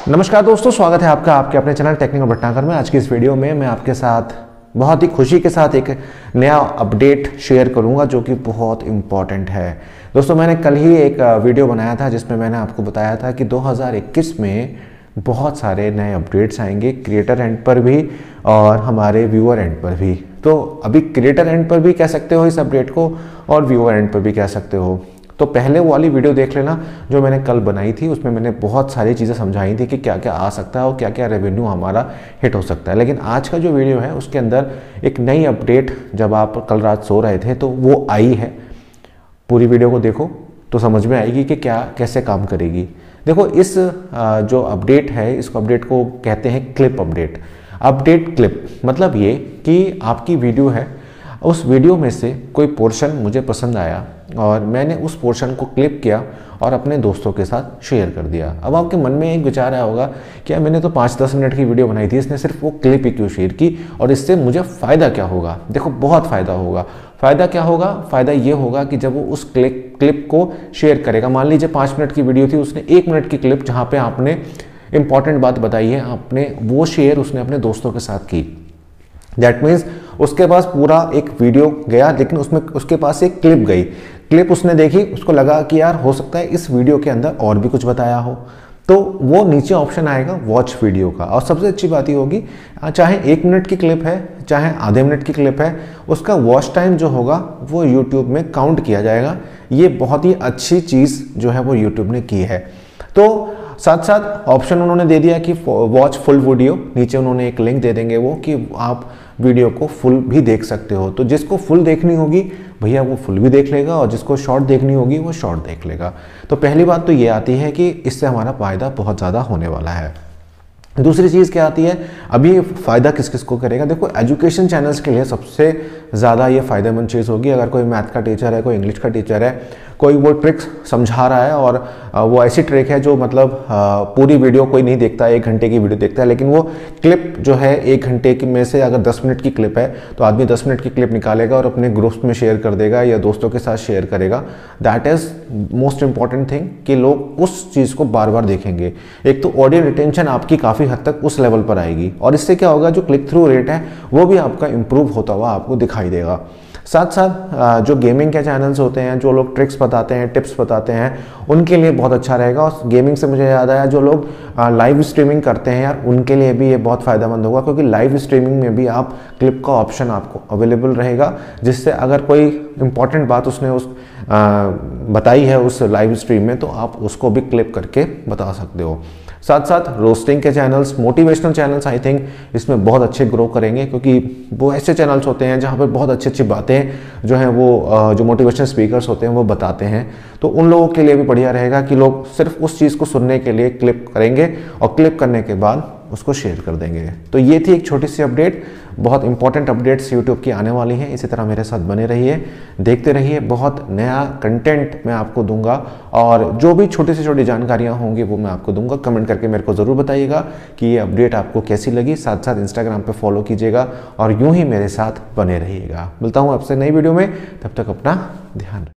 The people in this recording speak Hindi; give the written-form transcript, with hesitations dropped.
नमस्कार दोस्तों, स्वागत है आपका आपके अपने चैनल टेक्निकल भटनागर में। आज की इस वीडियो में मैं आपके साथ बहुत ही खुशी के साथ एक नया अपडेट शेयर करूंगा जो कि बहुत इम्पॉर्टेंट है। दोस्तों, मैंने कल ही एक वीडियो बनाया था जिसमें मैंने आपको बताया था कि 2021 में बहुत सारे नए अपडेट्स आएंगे, क्रिएटर एंड पर भी और हमारे व्यूअर एंड पर भी। तो अभी क्रिएटर एंड पर भी कह सकते हो इस अपडेट को और व्यूअर एंड पर भी कह सकते हो। तो पहले वो वाली वीडियो देख लेना जो मैंने कल बनाई थी। उसमें मैंने बहुत सारी चीज़ें समझाई थी कि क्या क्या आ सकता है और क्या क्या रेवेन्यू हमारा हिट हो सकता है। लेकिन आज का जो वीडियो है उसके अंदर एक नई अपडेट, जब आप कल रात सो रहे थे तो वो आई है। पूरी वीडियो को देखो तो समझ में आएगी कि क्या कैसे काम करेगी। देखो, इस जो अपडेट है, इस अपडेट को कहते हैं क्लिप अपडेट। अपडेट क्लिप मतलब ये कि आपकी वीडियो है, उस वीडियो में से कोई पोर्शन मुझे पसंद आया और मैंने उस पोर्शन को क्लिप किया और अपने दोस्तों के साथ शेयर कर दिया। अब आपके मन में एक विचार आया होगा कि मैंने तो 5-10 मिनट की वीडियो बनाई थी, इसने सिर्फ वो क्लिप ही क्यों शेयर की और इससे मुझे फ़ायदा क्या होगा। देखो, बहुत फ़ायदा होगा। फ़ायदा क्या होगा? फ़ायदा ये होगा कि जब वो उस क्लिप को शेयर करेगा, मान लीजिए 5 मिनट की वीडियो थी, उसने 1 मिनट की क्लिप जहाँ पर आपने इंपॉर्टेंट बात बताई है, आपने वो शेयर उसने अपने दोस्तों के साथ की। दैट मीन्स उसके पास पूरा एक वीडियो गया, लेकिन उसमें उसके पास एक क्लिप गई। क्लिप उसने देखी, उसको लगा कि यार हो सकता है इस वीडियो के अंदर और भी कुछ बताया हो, तो वो नीचे ऑप्शन आएगा वॉच वीडियो का। और सबसे अच्छी बात ये होगी, चाहे 1 मिनट की क्लिप है चाहे आधे मिनट की क्लिप है, उसका वॉच टाइम जो होगा वो यूट्यूब में काउंट किया जाएगा। ये बहुत ही अच्छी चीज़ जो है वो यूट्यूब ने की है। तो साथ साथ ऑप्शन उन्होंने दे दिया कि वॉच फुल वीडियो, नीचे उन्होंने एक लिंक दे देंगे वो कि आप वीडियो को फुल भी देख सकते हो। तो जिसको फुल देखनी होगी भैया वो फुल भी देख लेगा और जिसको शॉर्ट देखनी होगी वो शॉर्ट देख लेगा। तो पहली बात तो ये आती है कि इससे हमारा फ़ायदा बहुत ज़्यादा होने वाला है। दूसरी चीज़ क्या आती है, अभी फ़ायदा किस किस को करेगा। देखो, एजुकेशन चैनल्स के लिए सबसे ज़्यादा ये फ़ायदेमंद चीज़ होगी। अगर कोई मैथ का टीचर है, कोई इंग्लिश का टीचर है, कोई वो ट्रिक्स समझा रहा है और वो ऐसी ट्रिक है जो मतलब पूरी वीडियो कोई नहीं देखता, 1 घंटे की वीडियो देखता है, लेकिन वो क्लिप जो है 1 घंटे की में से अगर 10 मिनट की क्लिप है तो आदमी 10 मिनट की क्लिप निकालेगा और अपने ग्रुप्स में शेयर कर देगा या दोस्तों के साथ शेयर करेगा। That is most important thing कि लोग उस चीज़ को बार बार देखेंगे। एक तो ऑडियो रिटेंशन आपकी काफ़ी हद तक उस लेवल पर आएगी और इससे क्या होगा, जो क्लिक थ्रू रेट है वो भी आपका इंप्रूव होता हुआ आपको दिखाई देगा। साथ साथ जो गेमिंग के चैनल्स होते हैं, जो लोग ट्रिक्स बताते हैं, टिप्स बताते हैं, उनके लिए बहुत अच्छा रहेगा। और गेमिंग से मुझे याद आया, जो लोग लाइव स्ट्रीमिंग करते हैं यार, उनके लिए भी ये बहुत फ़ायदेमंद होगा, क्योंकि लाइव स्ट्रीमिंग में भी आप क्लिप का ऑप्शन आपको अवेलेबल रहेगा, जिससे अगर कोई इंपॉर्टेंट बात उसने बताई है उस लाइव स्ट्रीम में तो आप उसको भी क्लिप करके बता सकते हो। साथ साथ रोस्टिंग के channels, motivational channels I think इसमें बहुत अच्छे ग्रो करेंगे, क्योंकि वो ऐसे चैनल्स होते हैं जहाँ पर बहुत अच्छी अच्छी बातें जो हैं वो जो मोटिवेशनल स्पीकर्स होते हैं वो बताते हैं। तो उन लोगों के लिए भी बढ़िया रहेगा कि लोग सिर्फ उस चीज़ को सुनने के लिए क्लिप करेंगे और क्लिप करने के बाद उसको शेयर कर देंगे। तो ये थी एक छोटी सी अपडेट। बहुत इंपॉर्टेंट अपडेट्स यूट्यूब की आने वाली हैं। इसी तरह मेरे साथ बने रहिए, देखते रहिए। बहुत नया कंटेंट मैं आपको दूंगा और जो भी छोटी से छोटी जानकारियां होंगी वो मैं आपको दूंगा। कमेंट करके मेरे को ज़रूर बताइएगा कि ये अपडेट आपको कैसी लगी। साथ साथ इंस्टाग्राम पे फॉलो कीजिएगा और यूं ही मेरे साथ बने रहिएगा। मिलता हूँ आपसे नई वीडियो में, तब तक अपना ध्यान रखिए।